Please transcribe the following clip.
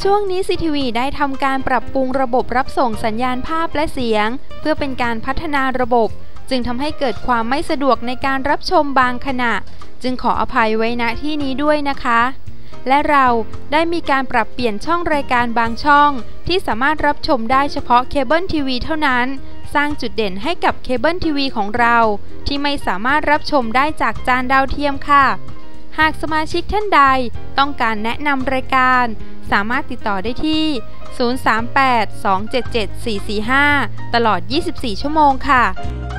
ช่วงนี้ CTV ได้ทำการปรับปรุงระบบรับส่งสัญญาณภาพและเสียงเพื่อเป็นการพัฒนาระบบจึงทำให้เกิดความไม่สะดวกในการรับชมบางขณะจึงขออภัยไว้ณที่นี้ด้วยนะคะและเราได้มีการปรับเปลี่ยนช่องรายการบางช่องที่สามารถรับชมได้เฉพาะเคเบิลทีวีเท่านั้นสร้างจุดเด่นให้กับเคเบิลทีวีของเราที่ไม่สามารถรับชมได้จากจานดาวเทียมค่ะหากสมาชิกท่านใดต้องการแนะนำรายการสามารถติดต่อได้ที่ 038 277 445 ตลอด 24 ชั่วโมงค่ะ